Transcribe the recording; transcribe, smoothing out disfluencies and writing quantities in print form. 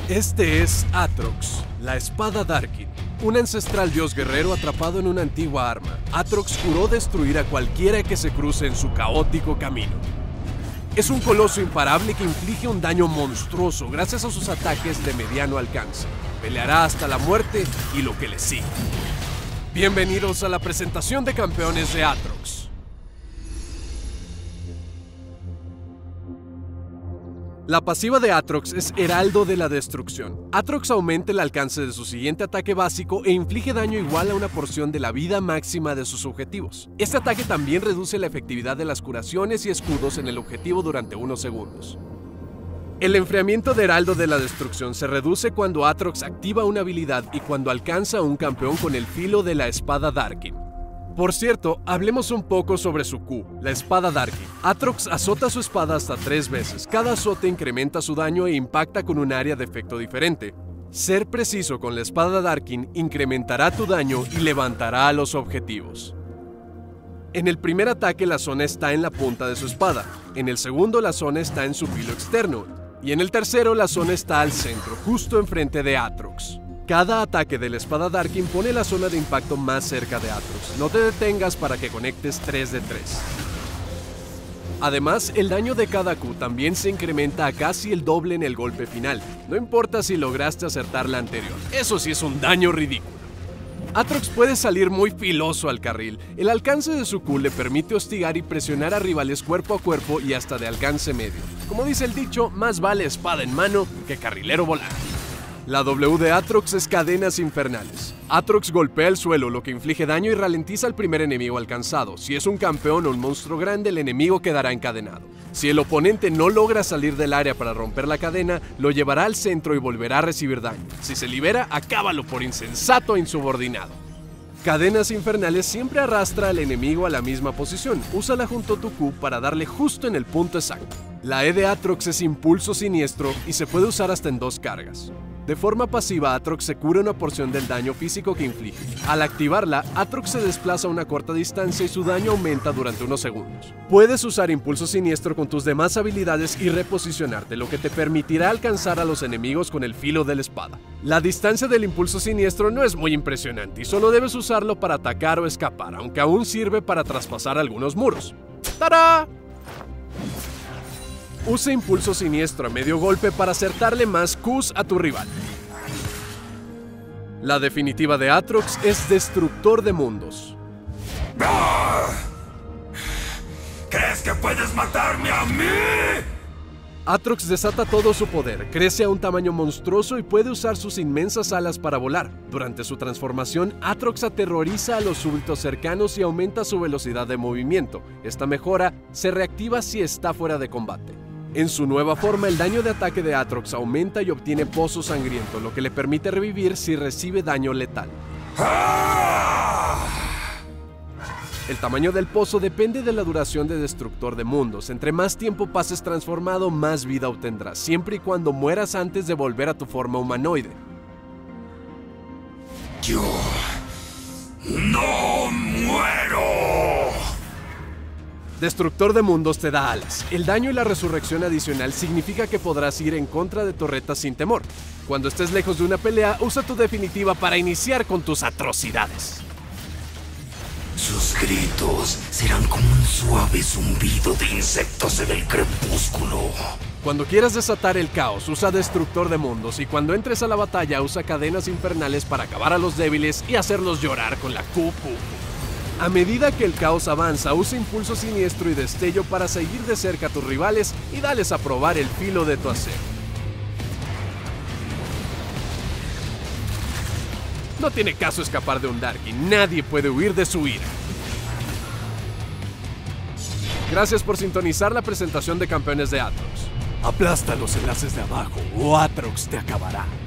Este es Atrox, la espada Darkin, un ancestral dios guerrero atrapado en una antigua arma. Atrox juró destruir a cualquiera que se cruce en su caótico camino. Es un coloso imparable que inflige un daño monstruoso gracias a sus ataques de mediano alcance. Peleará hasta la muerte y lo que le sigue. Bienvenidos a la presentación de campeones de Atrox. La pasiva de Atrox es Heraldo de la Destrucción. Atrox aumenta el alcance de su siguiente ataque básico e inflige daño igual a una porción de la vida máxima de sus objetivos. Este ataque también reduce la efectividad de las curaciones y escudos en el objetivo durante unos segundos. El enfriamiento de Heraldo de la Destrucción se reduce cuando Atrox activa una habilidad y cuando alcanza a un campeón con el filo de la espada Darkin. Por cierto, hablemos un poco sobre su Q, la espada Darkin. Atrox azota su espada hasta 3 veces. Cada azote incrementa su daño e impacta con un área de efecto diferente. Ser preciso con la espada Darkin incrementará tu daño y levantará a los objetivos. En el primer ataque la zona está en la punta de su espada, en el segundo la zona está en su filo externo, y en el tercero la zona está al centro, justo enfrente de Atrox. Cada ataque de la espada Darkin pone la zona de impacto más cerca de Atrox. No te detengas para que conectes 3 de 3. Además, el daño de cada Q también se incrementa a casi el doble en el golpe final. No importa si lograste acertar la anterior. Eso sí es un daño ridículo. Atrox puede salir muy filoso al carril. El alcance de su Q le permite hostigar y presionar a rivales cuerpo a cuerpo y hasta de alcance medio. Como dice el dicho, más vale espada en mano que carrilero volante. La W de Atrox es Cadenas Infernales. Atrox golpea el suelo, lo que inflige daño y ralentiza al primer enemigo alcanzado. Si es un campeón o un monstruo grande, el enemigo quedará encadenado. Si el oponente no logra salir del área para romper la cadena, lo llevará al centro y volverá a recibir daño. Si se libera, acábalo por insensato e insubordinado. Cadenas Infernales siempre arrastra al enemigo a la misma posición. Úsala junto a tu Q para darle justo en el punto exacto. La E de Atrox es Impulso Siniestro y se puede usar hasta en 2 cargas. De forma pasiva, Atrox se cura una porción del daño físico que inflige. Al activarla, Atrox se desplaza a una corta distancia y su daño aumenta durante unos segundos. Puedes usar Impulso Siniestro con tus demás habilidades y reposicionarte, lo que te permitirá alcanzar a los enemigos con el filo de la espada. La distancia del Impulso Siniestro no es muy impresionante y solo debes usarlo para atacar o escapar, aunque aún sirve para traspasar algunos muros. ¡Tará! Usa Impulso Siniestro a medio golpe para acertarle más Qs a tu rival. La definitiva de Atrox es Destructor de Mundos. ¿Crees que puedes matarme a mí? Atrox desata todo su poder, crece a un tamaño monstruoso y puede usar sus inmensas alas para volar. Durante su transformación, Atrox aterroriza a los súbditos cercanos y aumenta su velocidad de movimiento. Esta mejora se reactiva si está fuera de combate. En su nueva forma, el daño de ataque de Atrox aumenta y obtiene Pozo Sangriento, lo que le permite revivir si recibe daño letal. El tamaño del pozo depende de la duración de Destructor de Mundos. Entre más tiempo pases transformado, más vida obtendrás, siempre y cuando mueras antes de volver a tu forma humanoide. Yo no muero. Destructor de Mundos te da alas. El daño y la resurrección adicional significa que podrás ir en contra de torretas sin temor. Cuando estés lejos de una pelea, usa tu definitiva para iniciar con tus atrocidades. Sus gritos serán como un suave zumbido de insectos en el crepúsculo. Cuando quieras desatar el caos, usa Destructor de Mundos, y cuando entres a la batalla, usa Cadenas Infernales para acabar a los débiles y hacerlos llorar con la Q. A medida que el caos avanza, usa Impulso Siniestro y Destello para seguir de cerca a tus rivales y dales a probar el filo de tu acero. No tiene caso escapar de un Darkin, nadie puede huir de su ira. Gracias por sintonizar la presentación de campeones de Atrox. Aplasta los enlaces de abajo o Atrox te acabará.